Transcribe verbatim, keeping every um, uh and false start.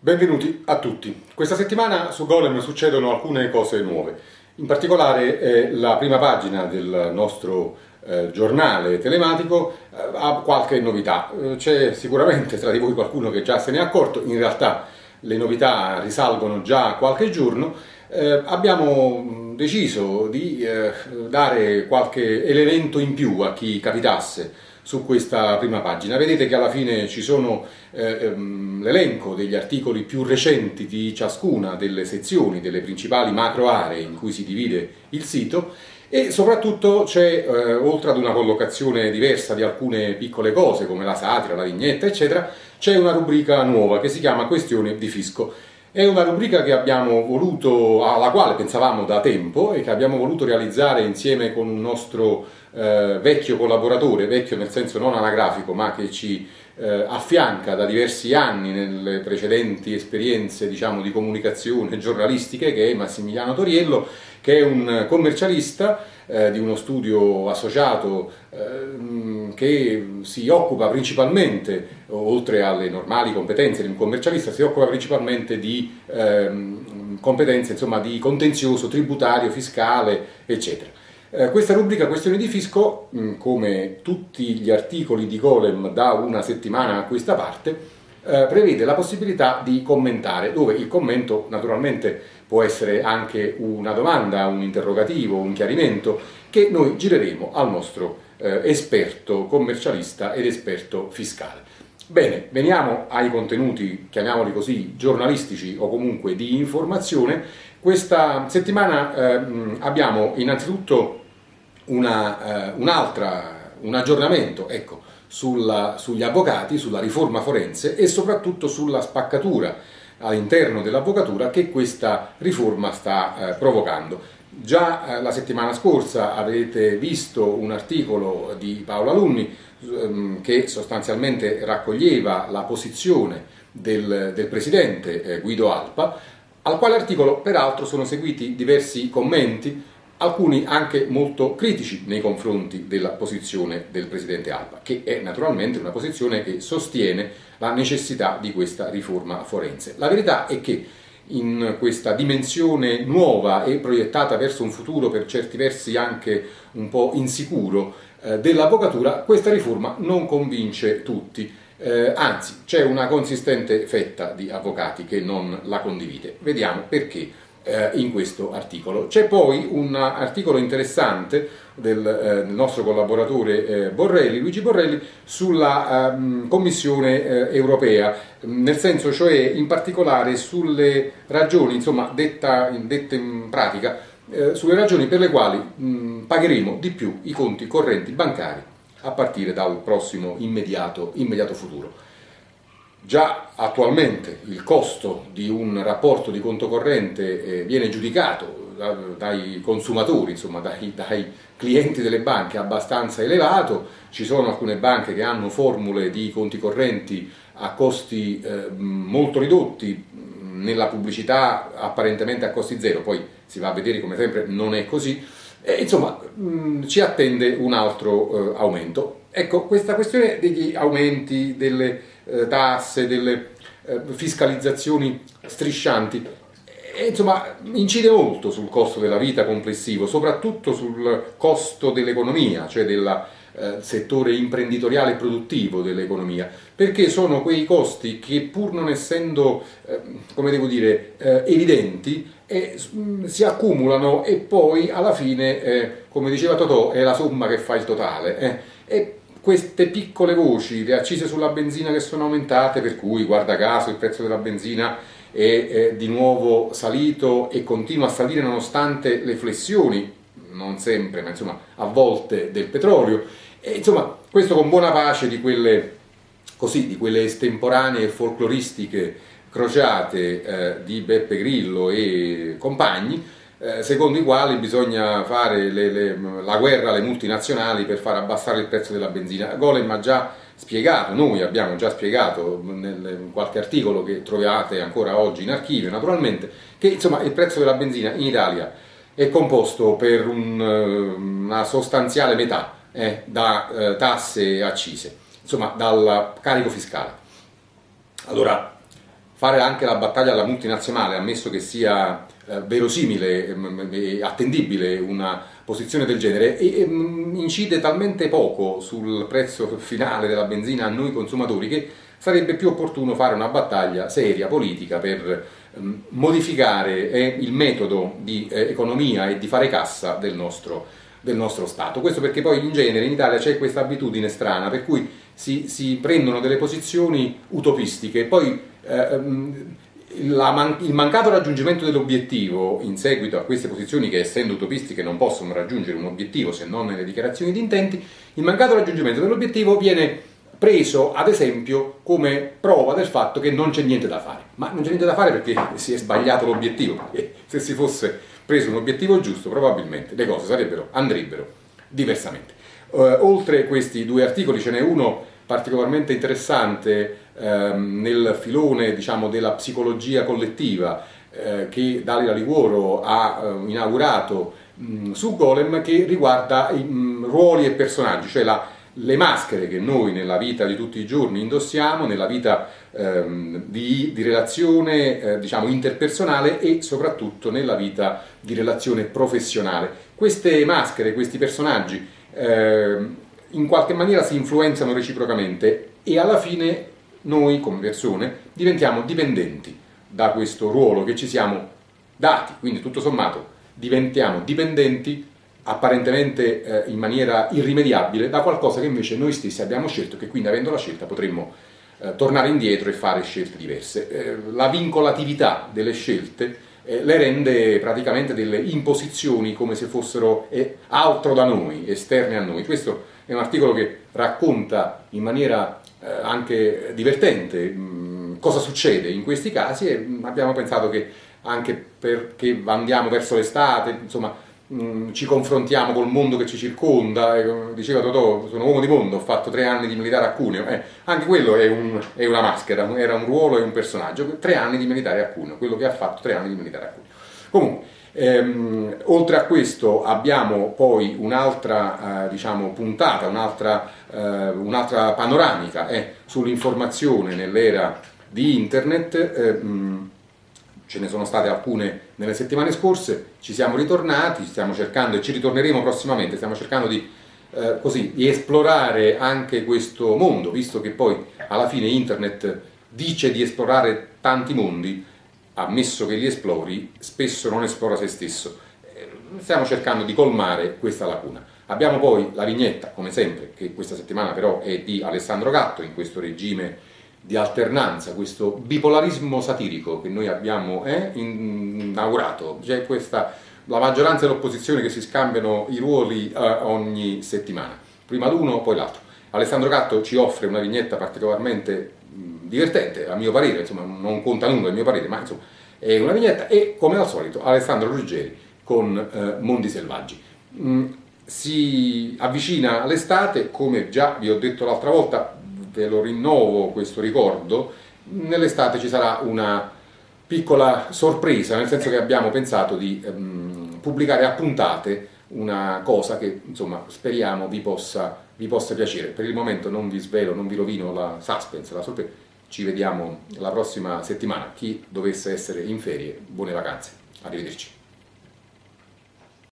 Benvenuti a tutti. Questa settimana su Golem succedono alcune cose nuove. In particolare eh, la prima pagina del nostro eh, giornale telematico eh, ha qualche novità. Eh, C'è sicuramente tra di voi qualcuno che già se ne è accorto, in realtà le novità risalgono già a qualche giorno. Eh, abbiamo deciso di eh, dare qualche elemento in più a chi capitasse su questa prima pagina. Vedete che alla fine ci sono eh, l'elenco degli articoli più recenti di ciascuna delle sezioni, delle principali macro aree in cui si divide il sito, e soprattutto c'è, eh, oltre ad una collocazione diversa di alcune piccole cose come la satira, la vignetta eccetera, c'è una rubrica nuova che si chiama Questioni di fisco. È una rubrica che abbiamo voluto, alla quale pensavamo da tempo e che abbiamo voluto realizzare insieme con un nostro eh, vecchio collaboratore, vecchio nel senso non anagrafico, ma che ci eh, affianca da diversi anni nelle precedenti esperienze, diciamo, di comunicazione giornalistiche, che è Massimiliano Toriello, che è un commercialista eh, di uno studio associato eh, che si occupa principalmente, oltre alle normali competenze di un commercialista, si occupa principalmente di eh, competenze, insomma, di contenzioso tributario, fiscale, eccetera. Eh, questa rubrica Questioni di fisco, mh, come tutti gli articoli di Golem da una settimana a questa parte, eh, prevede la possibilità di commentare, dove il commento naturalmente può essere anche una domanda, un interrogativo, un chiarimento, che noi gireremo al nostro eh, esperto commercialista ed esperto fiscale. Bene, veniamo ai contenuti, chiamiamoli così, giornalistici o comunque di informazione. Questa settimana eh, abbiamo innanzitutto una, eh, un'altra, un aggiornamento, ecco, sulla, sugli avvocati, sulla riforma forense e soprattutto sulla spaccatura all'interno dell'avvocatura che questa riforma sta eh, provocando. Già eh, la settimana scorsa avete visto un articolo di Paolo Alunni ehm, che sostanzialmente raccoglieva la posizione del, del presidente eh, Guido Alpa, al quale articolo peraltro sono seguiti diversi commenti, alcuni anche molto critici nei confronti della posizione del presidente Alpa, che è naturalmente una posizione che sostiene la necessità di questa riforma forense. La verità è che in questa dimensione nuova e proiettata verso un futuro per certi versi anche un po' insicuro eh, dell'avvocatura, questa riforma non convince tutti, eh, anzi c'è una consistente fetta di avvocati che non la condivide. Vediamo perché in questo articolo. C'è poi un articolo interessante del, eh, del nostro collaboratore eh, Borrelli, Luigi Borrelli, sulla eh, Commissione eh, europea, nel senso cioè in particolare sulle ragioni, insomma detta, dette in pratica, eh, sulle ragioni per le quali mh, pagheremo di più i conti correnti bancari a partire dal prossimo immediato, immediato futuro. Già attualmente il costo di un rapporto di conto corrente eh, viene giudicato da, dai consumatori, insomma dai, dai clienti delle banche, abbastanza elevato. Ci sono alcune banche che hanno formule di conti correnti a costi eh, molto ridotti, nella pubblicità apparentemente a costi zero, poi si va a vedere come sempre non è così. E, insomma, mh, ci attende un altro eh, aumento. Ecco, questa questione degli aumenti, delle eh, tasse, delle eh, fiscalizzazioni striscianti, eh, insomma, incide molto sul costo della vita complessivo, soprattutto sul costo dell'economia, cioè del eh, settore imprenditoriale e produttivo dell'economia, perché sono quei costi che, pur non essendo, eh, come devo dire, eh, evidenti, e mh, si accumulano e poi alla fine, eh, come diceva Totò, è la somma che fa il totale. Eh. E queste piccole voci, le accise sulla benzina che sono aumentate, per cui guarda caso il prezzo della benzina è eh, di nuovo salito e continua a salire nonostante le flessioni, non sempre, ma insomma a volte, del petrolio, e insomma questo con buona pace di quelle, così, di quelle estemporanee folcloristiche crociate eh, di Beppe Grillo e compagni, eh, secondo i quali bisogna fare le, le, la guerra alle multinazionali per far abbassare il prezzo della benzina. Golem ha già spiegato, noi abbiamo già spiegato nel, in qualche articolo che trovate ancora oggi in archivio naturalmente, che insomma il prezzo della benzina in Italia è composto per un, una sostanziale metà eh, da eh, tasse e accise, insomma dal carico fiscale. Allora, fare anche la battaglia alla multinazionale, ammesso che sia eh, verosimile e attendibile una posizione del genere, e, e incide talmente poco sul prezzo finale della benzina a noi consumatori che sarebbe più opportuno fare una battaglia seria, politica, per ehm, modificare eh, il metodo di eh, economia e di fare cassa del nostro, del nostro Stato. Questo perché poi in genere in Italia c'è questa abitudine strana, per cui si, si prendono delle posizioni utopistiche, poi ehm, la man- il mancato raggiungimento dell'obiettivo in seguito a queste posizioni, che essendo utopistiche non possono raggiungere un obiettivo se non nelle dichiarazioni di intenti, il mancato raggiungimento dell'obiettivo viene preso ad esempio come prova del fatto che non c'è niente da fare. Ma non c'è niente da fare perché si è sbagliato l'obiettivo, perché se si fosse preso un obiettivo giusto probabilmente le cose sarebbero, andrebbero diversamente. Uh, oltre questi due articoli ce n'è uno particolarmente interessante ehm, nel filone, diciamo, della psicologia collettiva eh, che Dalila Liguoro ha eh, inaugurato mh, su Golem, che riguarda i mh, ruoli e personaggi, cioè la, le maschere che noi nella vita di tutti i giorni indossiamo, nella vita ehm, di, di relazione eh, diciamo interpersonale e soprattutto nella vita di relazione professionale. Queste maschere, questi personaggi eh, in qualche maniera si influenzano reciprocamente e alla fine noi come persone diventiamo dipendenti da questo ruolo che ci siamo dati, quindi tutto sommato diventiamo dipendenti apparentemente eh, in maniera irrimediabile da qualcosa che invece noi stessi abbiamo scelto, che quindi avendo la scelta potremmo eh, tornare indietro e fare scelte diverse. Eh, la vincolatività delle scelte eh, le rende praticamente delle imposizioni come se fossero eh, altro da noi, esterne a noi. Questo è un articolo che racconta in maniera eh, anche divertente mh, cosa succede in questi casi e mh, abbiamo pensato che anche perché andiamo verso l'estate, insomma, mh, ci confrontiamo col mondo che ci circonda, e, diceva Totò, sono uomo di mondo, ho fatto tre anni di militare a Cuneo, eh, anche quello è, un, è una maschera, era un ruolo e un personaggio, tre anni di militare a Cuneo, quello che ha fatto tre anni di militare a Cuneo. Comunque, Ehm, oltre a questo abbiamo poi un'altra eh, diciamo, puntata, un'altra, eh, un'altra panoramica eh, sull'informazione nell'era di internet. Eh, mh, ce ne sono state alcune nelle settimane scorse, ci siamo ritornati, stiamo cercando e ci ritorneremo prossimamente, stiamo cercando di, eh, così, di esplorare anche questo mondo, visto che poi alla fine internet dice di esplorare tanti mondi. Ammesso che li esplori, spesso non esplora se stesso. Stiamo cercando di colmare questa lacuna. Abbiamo poi la vignetta, come sempre, che questa settimana però è di Alessandro Gatto, in questo regime di alternanza, questo bipolarismo satirico che noi abbiamo eh, inaugurato. C'è questa, la maggioranza e l'opposizione che si scambiano i ruoli eh, ogni settimana. Prima l'uno, poi l'altro. Alessandro Gatto ci offre una vignetta particolarmente divertente, a mio parere, insomma, non conta nulla a mio parere, ma insomma, è una vignetta, e come al solito Alessandro Ruggeri con eh, Mondi Selvaggi. Mm, si avvicina l'estate, come già vi ho detto l'altra volta, ve lo rinnovo questo ricordo, nell'estate ci sarà una piccola sorpresa, nel senso che abbiamo pensato di ehm, pubblicare a puntate una cosa che insomma speriamo vi possa, vi possa piacere. Per il momento non vi svelo, non vi rovino la suspense, la sorpresa. Ci vediamo la prossima settimana. Chi dovesse essere in ferie, buone vacanze. Arrivederci.